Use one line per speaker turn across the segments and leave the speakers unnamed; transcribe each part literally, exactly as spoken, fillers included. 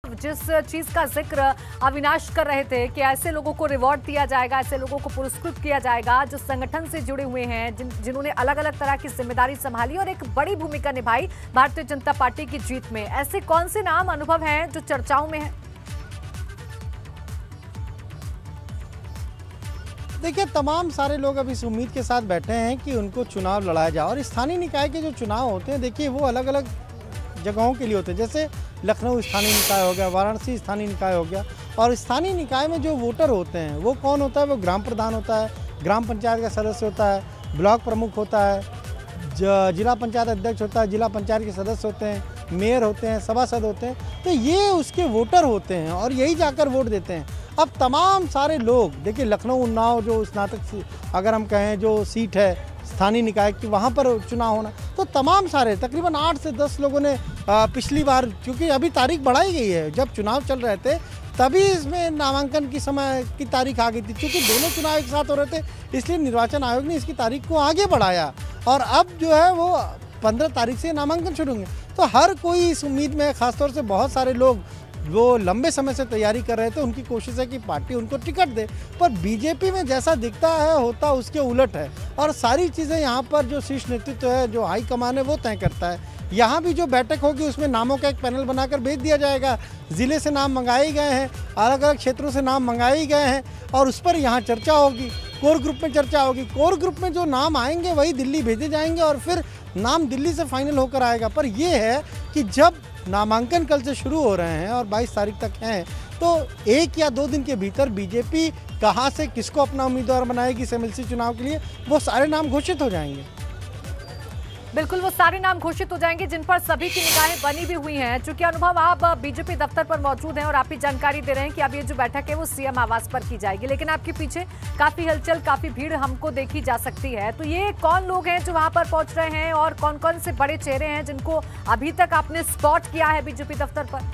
जिस चीज का जिक्र अविनाश कर रहे थे कि ऐसे लोगों को रिवॉर्ड दिया जाएगा, ऐसे लोगों को पुरस्कृत किया जाएगा जो संगठन से जुड़े हुए हैं, जिन जिन्होंने अलग अलग तरह की जिम्मेदारी संभाली और एक बड़ी भूमिका निभाई भारतीय जनता पार्टी की जीत में। ऐसे कौन से नाम अनुभव हैं जो चर्चाओं में है?
देखिए, तमाम सारे लोग अब इस उम्मीद के साथ बैठे हैं कि उनको चुनाव लड़ाया जाए। और स्थानीय निकाय के जो चुनाव होते हैं, देखिए वो अलग अलग जगहों के लिए होते हैं। जैसे लखनऊ स्थानीय निकाय हो गया, वाराणसी स्थानीय निकाय हो गया। और स्थानीय निकाय में जो वोटर होते हैं वो कौन होता है? वो ग्राम प्रधान होता है, ग्राम पंचायत का सदस्य होता है, ब्लॉक प्रमुख होता है, जिला पंचायत अध्यक्ष होता है, जिला पंचायत के सदस्य होते हैं, मेयर होते हैं, सभासद होते हैं। तो ये उसके वोटर होते हैं और यही जाकर वोट देते हैं। अब तमाम सारे लोग, देखिए लखनऊ उन्नाव जो स्नातक अगर हम कहें जो सीट है स्थानीय निकाय की, वहाँ पर चुनाव होना, तो तमाम सारे तकरीबन आठ से दस लोगों ने पिछली बार, क्योंकि अभी तारीख बढ़ाई गई है, जब चुनाव चल रहे थे तभी इसमें नामांकन की समय की तारीख आ गई थी। क्योंकि दोनों चुनाव एक साथ हो रहे थे, इसलिए निर्वाचन आयोग ने इसकी तारीख को आगे बढ़ाया और अब जो है वो पंद्रह तारीख से नामांकन शुरू होंगे। तो हर कोई इस उम्मीद में, खासतौर से बहुत सारे लोग वो लंबे समय से तैयारी कर रहे थे, उनकी कोशिश है कि पार्टी उनको टिकट दे। पर बीजेपी में जैसा दिखता है होता उसके उलट है और सारी चीज़ें यहाँ पर जो शीर्ष नेतृत्व है, जो हाईकमान है, वो तय करता है। यहाँ भी जो बैठक होगी उसमें नामों का एक पैनल बनाकर भेज दिया जाएगा। ज़िले से नाम मंगाए गए हैं, अलग अलग क्षेत्रों से नाम मंगाए गए हैं और उस पर यहाँ चर्चा होगी। कोर ग्रुप में चर्चा होगी। कोर ग्रुप में जो नाम आएंगे वही दिल्ली भेजे जाएंगे और फिर नाम दिल्ली से फाइनल होकर आएगा। पर यह है कि जब नामांकन कल से शुरू हो रहे हैं और बाईस तारीख तक हैं, तो एक या दो दिन के भीतर बीजेपी कहां से किसको अपना उम्मीदवार बनाएगी इस एमएलसी चुनाव के लिए, वो सारे नाम घोषित हो जाएंगे।
बिल्कुल, वो सारे नाम घोषित हो जाएंगे जिन पर सभी की निगाहें बनी भी हुई हैं। चूंकि अनुभव आप बीजेपी दफ्तर पर मौजूद हैं और आप ही जानकारी दे रहे हैं कि अब ये जो बैठक है वो सीएम आवास पर की जाएगी, लेकिन आपके पीछे काफी हलचल, काफी भीड़ हमको देखी जा सकती है। तो ये कौन लोग हैं जो वहां पर पहुंच रहे हैं और कौन कौन से बड़े चेहरे हैं जिनको अभी तक आपने स्पॉट किया है बीजेपी दफ्तर पर?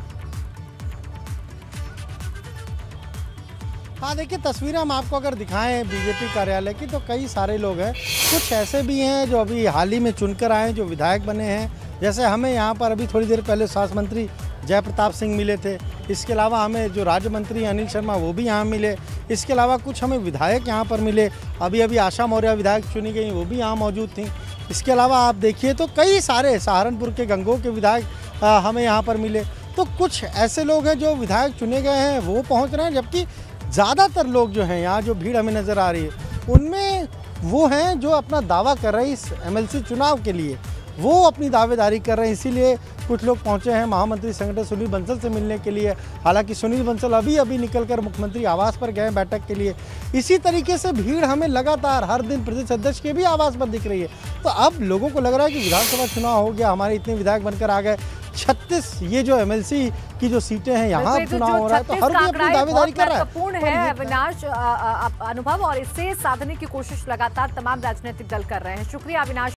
हाँ, देखिए तस्वीरें हम आपको अगर दिखाएं बीजेपी कार्यालय की, तो कई सारे लोग हैं। कुछ ऐसे भी हैं जो अभी हाल ही में चुनकर आए, जो विधायक बने हैं। जैसे हमें यहाँ पर अभी थोड़ी देर पहले स्वास्थ्य मंत्री जयप्रताप सिंह मिले थे। इसके अलावा हमें जो राज्य मंत्री अनिल शर्मा वो भी यहाँ मिले। इसके अलावा कुछ हमें विधायक यहाँ पर मिले। अभी अभी आशा मौर्य विधायक चुनी गई, वो भी यहाँ मौजूद थी। इसके अलावा आप देखिए तो कई सारे सहारनपुर के गंगोह के विधायक हमें यहाँ पर मिले। तो कुछ ऐसे लोग हैं जो विधायक चुने गए हैं वो पहुँच रहे हैं, जबकि ज़्यादातर लोग जो हैं, यहाँ जो भीड़ हमें नज़र आ रही है उनमें वो हैं जो अपना दावा कर रहे हैं इस एमएलसी चुनाव के लिए, वो अपनी दावेदारी कर रहे हैं। इसीलिए कुछ लोग पहुंचे हैं महामंत्री संगठन सुनील बंसल से मिलने के लिए। हालांकि सुनील बंसल अभी अभी निकलकर मुख्यमंत्री आवास पर गए बैठक के लिए। इसी तरीके से भीड़ हमें लगातार हर दिन प्रदेश अध्यक्ष के भी आवास पर दिख रही है। तो अब लोगों को लग रहा है कि विधानसभा चुनाव हो गया, हमारे इतने विधायक बनकर आ गए, छत्तीस ये जो एमएलसी की जो सीटें हैं यहाँ चुनाव हो रहा है, तो हर कोई अपनी दावेदारी कर रहा है।
महत्वपूर्ण है अविनाश अनुभव, और इससे साधने की कोशिश लगातार तमाम राजनीतिक दल कर रहे हैं। शुक्रिया अविनाश।